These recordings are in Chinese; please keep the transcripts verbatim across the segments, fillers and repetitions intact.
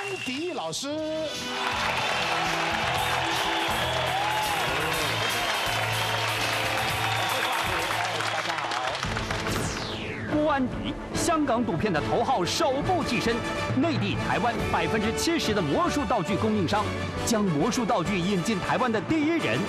迪老师。 大家好。 郭安迪，香港赌片的头号首部跻身，内地、台湾百分之七十的魔术道具供应商，将魔术道具引进台湾的第一人。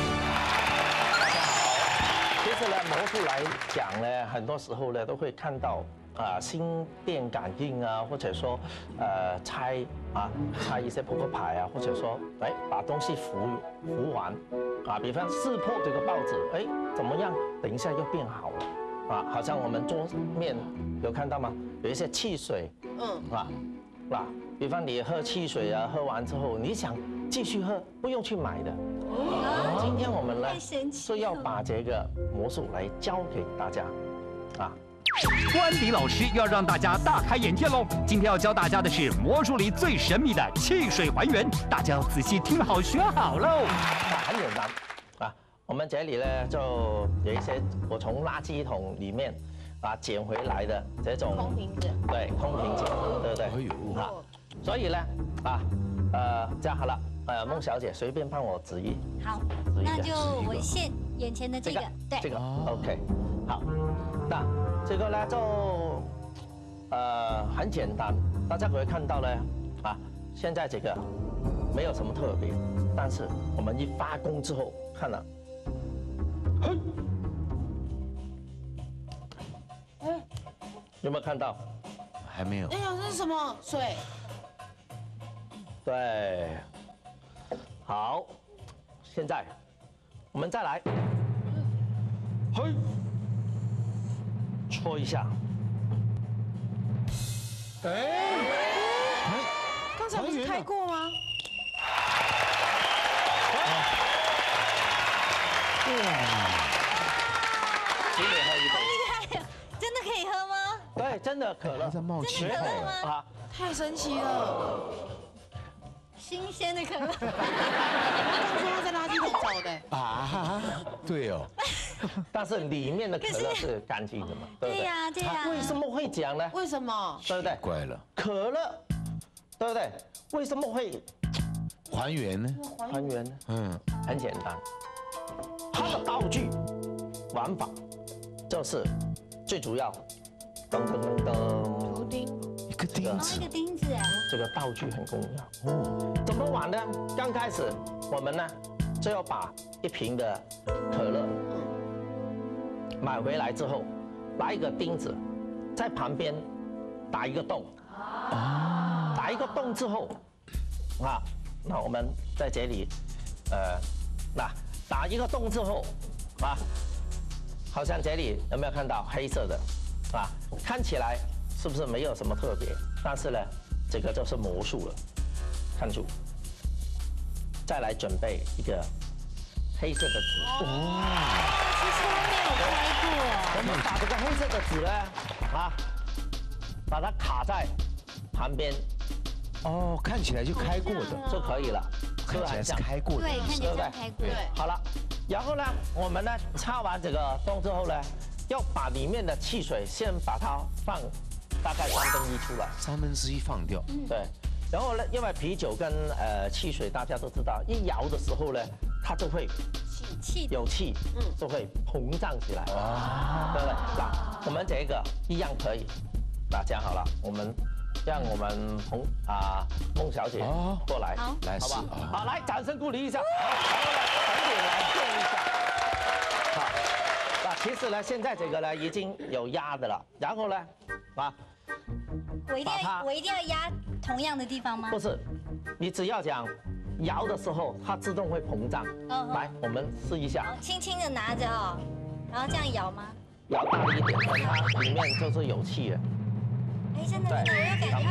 其实呢，魔术来讲呢，很多时候呢都会看到啊、呃、心电感应啊，或者说呃拆啊拆一些扑克牌啊，或者说哎把东西扶扶完啊，比方撕破这个报纸，哎怎么样？等一下又变好了啊，好像我们桌面有看到吗？有一些汽水，嗯啊啊，比方你喝汽水啊，喝完之后你想继续喝，不用去买的。 今天我们呢就要把这个魔术来教给大家，啊， 关迪老师要让大家大开眼界喽！今天要教大家的是魔术里最神秘的汽水还原，大家要仔细听好学好喽。 啊，很简单啊，我们这里呢就有一些我从垃圾桶里面啊捡回来的这种空瓶子， 对，空瓶子，对不对？哎呦，啊，所以呢啊呃这样好了。 呃，孟小姐随便帮我指一， 好，那就我现眼前的这个，对， 这个 OK， 好，那这个呢就呃很简单，大家可以看到呢，啊，现在这个没有什么特别，但是我们一发功之后，看了，嘿，哎，有没有看到？ 还没有。 哎呀，这是什么水？ 对。 好，现在我们再来，嘿，搓一下。 哎， 刚才不是开过吗？ 请你喝一杯。 厉害，真的可以喝吗？ 对，真的可乐。 在冒气。 真的可乐吗？ 啊， 太神奇了！ 新鲜的可乐。 他说他在垃圾桶找的。 啊，对哦。 但是里面的可乐是干净的嘛，对不对？ 对呀，对呀。 为什么会讲呢？ 为什么？ 对不对？ 怪了。 可乐，对不对？为什么会还原呢？ 还原呢？ 嗯， 很简单，它的道具玩法就是最主要，噔噔噔噔， 图钉， 一个钉哦， 子一个。钉子哎。 这个道具很重要哦。怎么玩呢？刚开始我们呢就要把一瓶的可乐买回来之后，拿一个钉子在旁边打一个洞，打一个洞之后，啊，那我们在这里，呃，那打一个洞之后，啊，好像这里有没有看到黑色的，啊，看起来是不是没有什么特别？但是呢，这个就是魔术了，看住，再来准备一个黑色的纸。 哦，其实我没有开过。 我们把这个黑色的纸呢，啊，把它卡在旁边哦，看起来就开过的， 就可以了， 看起来是开过的。 对，看起来像开过。 对， 好了，然后呢，我们呢插完这个洞之后呢，要把里面的汽水先把它放大概三分一出来， 三分之一放掉。 对。然后呢，因为啤酒跟呃汽水大家都知道，一摇的时候呢，它就会气气的。 有气，嗯，就会膨胀起来，啊，对不对？那我们这个一样可以，那这样好了，我们让我们彭啊孟小姐过来， 好， 来试好吧？ 啊。 好，来掌声鼓励一下，好，然后呢，等点来用一下，好，那其实呢，现在这个呢已经有压的了，然后呢，啊， 我一定把它要我一定要压同样的地方吗？ 不是，你只要讲摇的时候，它自动会膨胀。 嗯来，我们试一下好，，轻轻的拿着哦，然后这样摇吗？ 摇大力一点，等它里面就是有气了。 哎，真的真的，我有感觉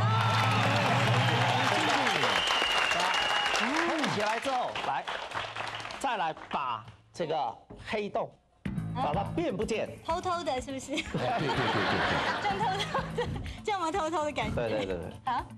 哦。 碰起来之后，来，再来把这个黑洞，把它变不见。 偷偷的，是不是？ 对对对对对。 这样偷偷的，这样吗？偷偷的感觉。 对对对对。 好，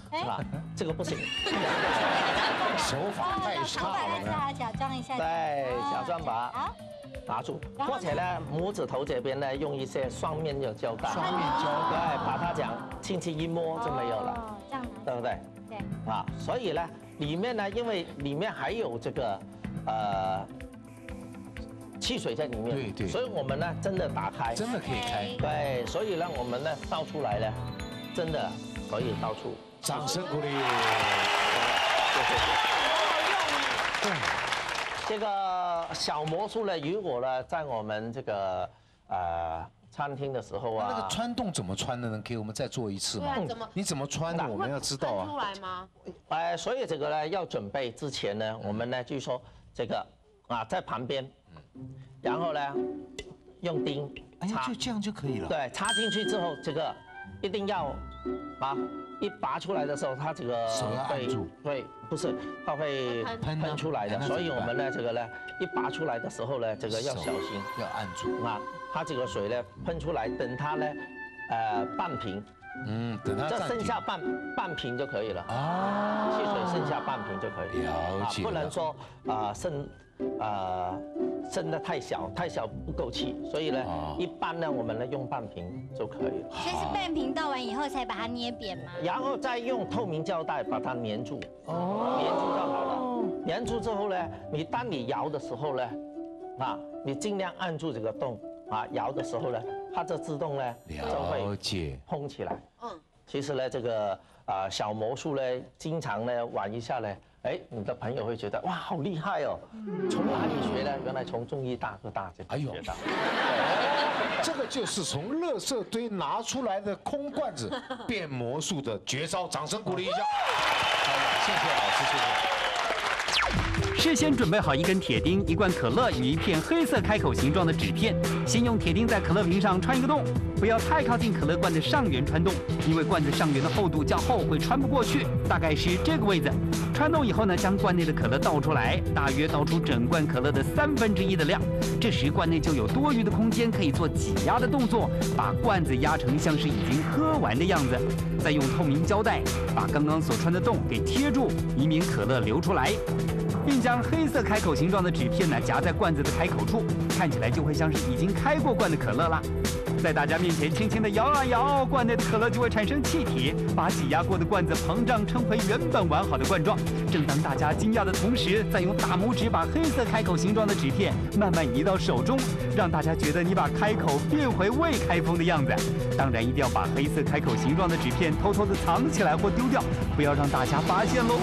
哎， 啊，这个不行。 手法太我差了本来是。要假装一下。 对，假装把好， 拿住， 然后呢或者呢，拇指头这边呢，用一些双面的胶带， 双面胶对， 带， 把它讲轻轻一摸就没有了， 哦，这样拿对不对？ 对， 啊，所以呢，里面呢，因为里面还有这个呃汽水在里面， 对对所以我们呢真的打开， 真的可以开。 对，所以让我们呢倒出来呢，真的可以倒出。 掌声鼓励。 谢谢。 对， 这个小魔术呢，如果呢在我们这个呃餐厅的时候啊， 那个穿洞怎么穿的呢？给我们再做一次吗对啊？怎么你怎么穿的？我们要知道喷出啊。 来吗？ 呃，所以这个呢要准备之前呢，我们呢就说这个啊在旁边，然后呢用钉哎呀， 插就，这样就可以了。 对，插进去之后，这个一定要啊一拔出来的时候，它这个手要按住会不是它会喷喷啊喷出来的， 哎那怎么办所以我们呢这个呢一拔出来的时候呢，这个要手小心。 要按住。 啊，它这个水呢喷出来，等它呢，呃半瓶， 嗯，等它这暂停剩下半半瓶就可以了。 啊， 汽水剩下半瓶就可以。 了解了不能说啊剩啊剩的太小，太小不够气，所以呢哦， 一般呢我们呢用半瓶就可以了， 所以是半瓶倒完以后才把它捏扁吗？ 然后再用透明胶带把它粘住，哦，粘住就好了。粘住之后呢，你当你摇的时候呢，啊，你尽量按住这个洞啊，摇的时候呢，它这自动呢就了会解。 蓬起来。 嗯， 其实呢，这个啊、小魔术呢，经常呢玩一下呢，哎，你的朋友会觉得哇，好厉害哦，从哪里学的？原来从中医大哥大这哎呦边学到。 这个就是从垃圾堆拿出来的空罐子变魔术的绝招，掌声鼓励一下。好了，谢谢老师，谢谢。 事先准备好一根铁钉、一罐可乐与一片黑色开口形状的纸片。先用铁钉在可乐瓶上穿一个洞，不要太靠近可乐罐的上缘穿洞，因为罐子上缘的厚度较厚，会穿不过去，大概是这个位置。穿洞以后呢，将罐内的可乐倒出来，大约倒出整罐可乐的三分之一的量。这时罐内就有多余的空间，可以做挤压的动作，把罐子压成像是已经喝完的样子。再用透明胶带把刚刚所穿的洞给贴住，以免可乐流出来。并将黑色开口形状的纸片呢夹在罐子的开口处，看起来就会像是已经开过罐的可乐啦。在大家面前轻轻地摇啊摇，罐内的可乐就会产生气体，把挤压过的罐子膨胀成回原本完好的罐状。正当大家惊讶的同时，再用大拇指把黑色开口形状的纸片慢慢移到手中，让大家觉得你把开口变回未开封的样子。当然一定要把黑色开口形状的纸片偷偷地藏起来或丢掉，不要让大家发现喽。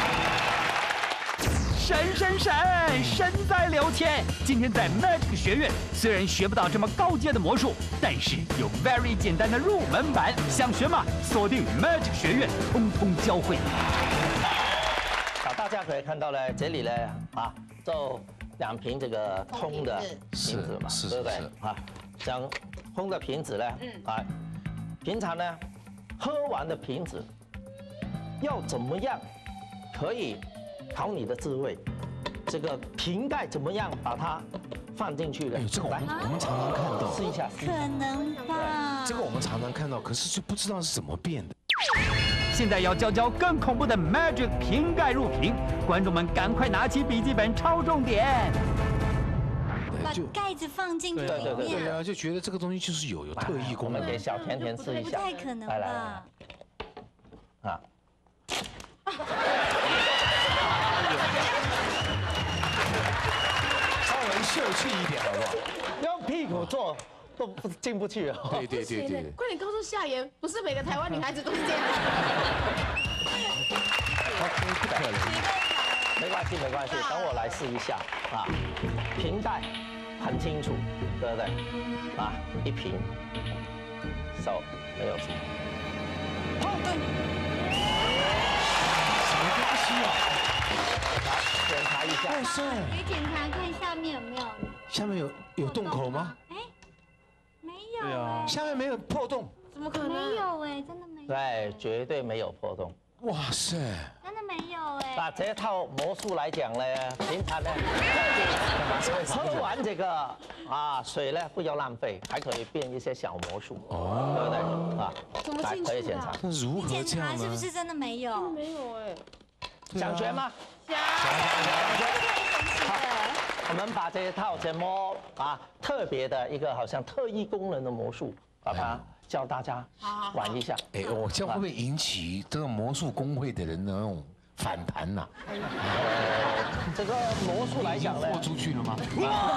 神神神，神在留钱！今天在 Magic 学院，虽然学不到这么高阶的魔术，但是有 very 简单的入门版。想学吗？锁定 Magic 学院，通通教会。 好，大家可以看到呢，这里呢啊，就两瓶这个通的瓶子嘛， 是是对不对是啊？将空的瓶子呢，啊，平常呢喝完的瓶子要怎么样可以考你的智慧？这个瓶盖怎么样把它放进去的？ 哎，这个我们来我们常常看到， 试一下，试一可下。 能吧。 这个我们常常看到，可是就不知道是怎么变的。 现在要教教更恐怖的 Magic 瓶盖入瓶，观众们赶快拿起笔记本抄重点。 把就盖子放进去对对对里面， 对啊，就觉得这个东西就是有有特异我功能。 们给小甜甜试一不下。 太可能来来吧来？啊。 稍微秀气一点好不好？ 用屁股坐都不进不去哦。 对对对对。 快点告诉夏言，不是每个台湾女孩子都是这样。 不可能。 没关系没关系，等我来试一下啊。瓶盖很清楚，对不对？啊，一瓶，手没有事。 什么东西啊？ 来检查一下。 哇塞， 可以检查看下面有没有下面有有洞口吗？ 哎，没有哎， 下面没有破洞。 怎么可能？ 没有哎，真的没有， 对，绝对没有破洞。 哇塞， 真的没有哎。 那这一套魔术来讲呢，平常呢，喝完这个啊水呢不要浪费，还可以变一些小魔术，哦，对不对啊？ 怎么来进去啊可以检查？ 那如何检这样呢？ 查是不是真的没有？ 没有哎， 想学吗？ 想好，我们把这一套什么啊特别的一个好像特异功能的魔术，把它教大家玩一下。 哎，我这样会不会引起这个魔术工会的人的那种反弹呐？ 这个魔术来讲呢， 豁出去了吗？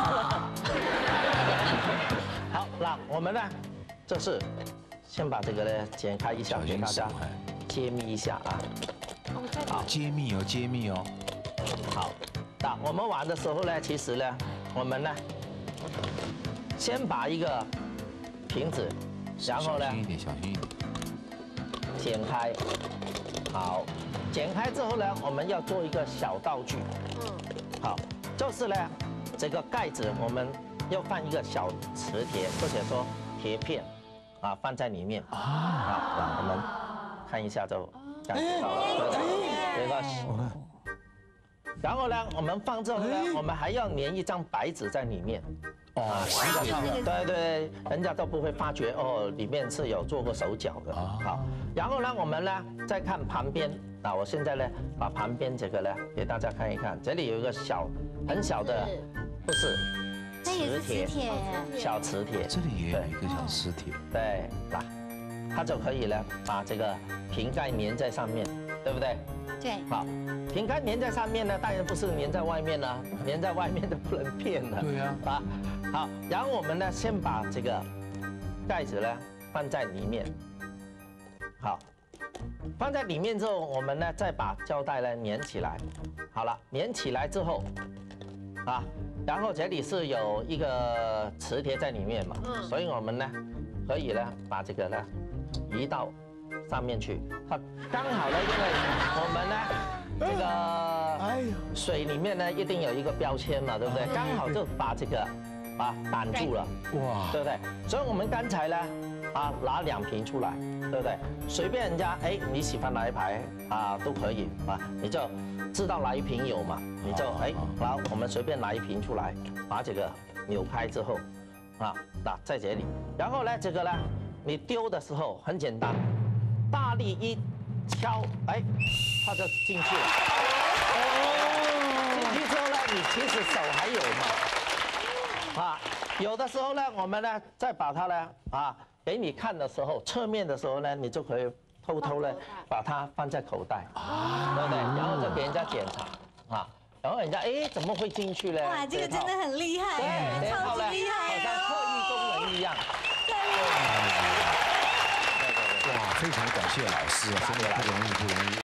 好，那我们呢，这是先把这个呢剪开一下，给大家揭秘一下啊。 好，揭秘哦，揭秘哦。 好，那我们玩的时候呢，其实呢，我们呢，先把一个瓶子，然后呢小心一点，小心一点。 剪开，好，剪开之后呢，我们要做一个小道具， 嗯， 好，就是呢，这个盖子我们要放一个小磁铁或者说铁片，啊，放在里面，啊，那我们看一下就感觉到了，对不对？这个。然后呢，我们放之后呢，我们还要粘一张白纸在里面。 哦， 这个对对，人家都不会发觉哦，里面是有做过手脚的。好，然后呢，我们呢再看旁边啊，我现在呢把旁边这个呢给大家看一看，这里有一个小很小的，不是这也是磁铁， 小磁铁， 这里也有一个小磁铁。 对，那它就可以呢把这个瓶盖粘在上面，对不对？ 对， 好，瓶盖粘在上面呢，当然不是粘在外面了，粘在外面的不能骗了。 对呀。 啊，好，然后我们呢，先把这个盖子呢放在里面，好，放在里面之后，我们呢再把胶带呢粘起来，好了，粘起来之后，啊，然后这里是有一个磁铁在里面嘛，所以我们呢可以呢把这个呢移到上面去，好，刚好呢，因为我们呢这个水里面呢一定有一个标签嘛，对不对？刚好就把这个啊挡住了，哇，对不对？所以我们刚才呢啊拿两瓶出来，对不对？随便人家哎你喜欢哪一排啊都可以啊，你就知道哪一瓶有嘛，你就哎然后我们随便拿一瓶出来，把这个扭开之后啊那在这里，然后呢这个呢你丢的时候很简单。大力一敲，哎，它就进去了。哦，进去之后呢，你其实手还有嘛，啊，有的时候呢，我们呢再把它呢啊给你看的时候，侧面的时候呢，你就可以偷偷的把它放在口袋，啊，对不对？然后就给人家检查，啊，然后人家哎怎么会进去呢？ 哇，这个真的很厉害， 对， 超级厉害好像特异功能一样。 哇，非常感谢老师，真的不容易，不容易。